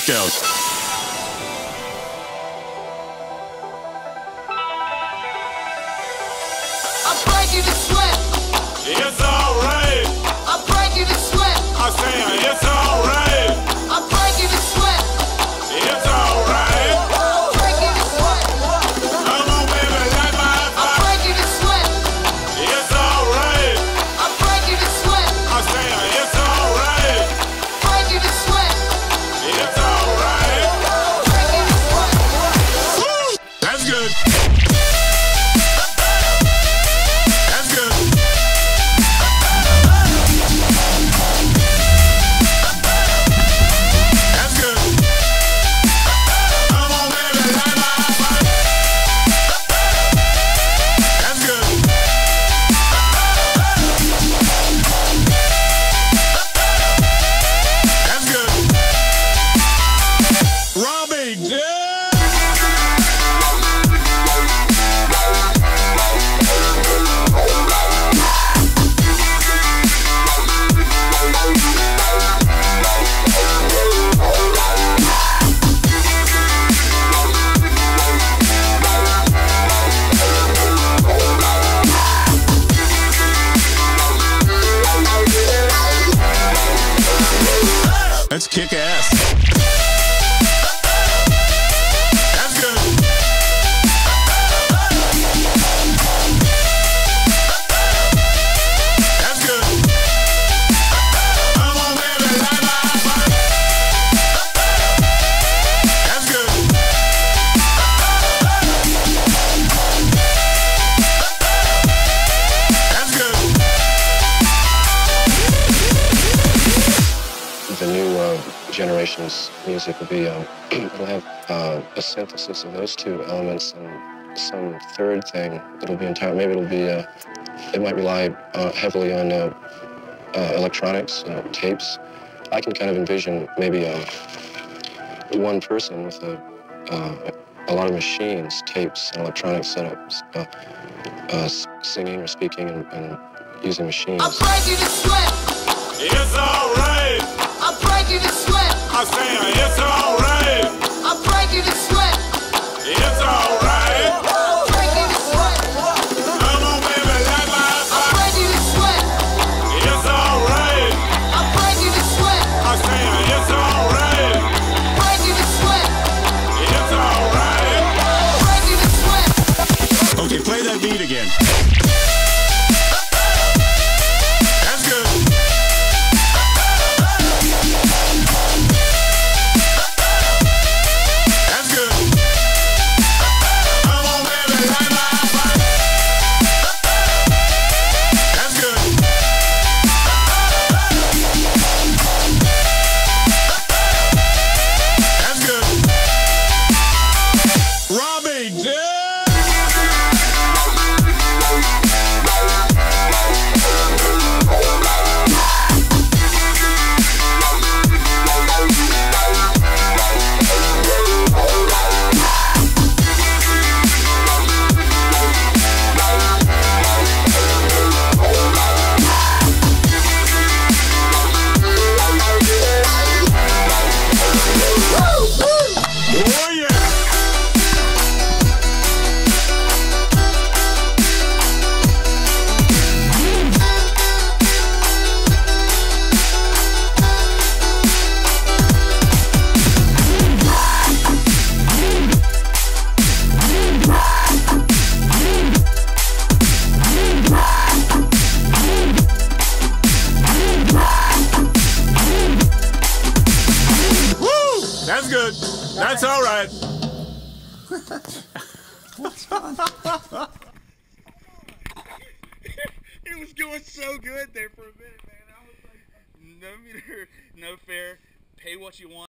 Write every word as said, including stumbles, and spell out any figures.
Scouts. I break you to sweat. It's alright. I break you to sweat. I say it's alright. I break you to sweat. It's alright. I break you to sweat. Come on, baby, light my I fire. break you to sweat. It's alright. I break you to sweat. I say it's alright. Break you to sweat. It's alright. Break you to sweat. That's good. That's good. That's good. Come on, baby, light my fire. That's good. That's good. Robbie, yeah. Let's kick ass. That's good. That's good. Come on, baby, light my fire. That's good. That's good. The new uh, generation's music will be, um, it'll have uh, a synthesis of those two elements and some third thing. It'll be entire, maybe it'll be, uh, it might rely uh, heavily on uh, uh, electronics, uh, tapes. I can kind of envision maybe um, one person with a, uh, a lot of machines, tapes, and electronic setups, uh, uh, singing or speaking and, and using machines. I break you to sweat. It's alright. I break you to sweat. I say it's alright. I break you to sweat. It's alright. Break you to sweat. Come on, baby, light my I fire. break you to sweat. It's alright. I break you to sweat. I say it's alright. Break you to sweat. It's alright. Break you to sweat. Okay, play that beat again. That's good. That's good. Come on, baby, light my fire. That's good. That's good. Robbie, yeah. Oh yeah. Woo! That's good. That's all right. It was going so good there for a minute, man. I was like, no meter, no fair, pay what you want.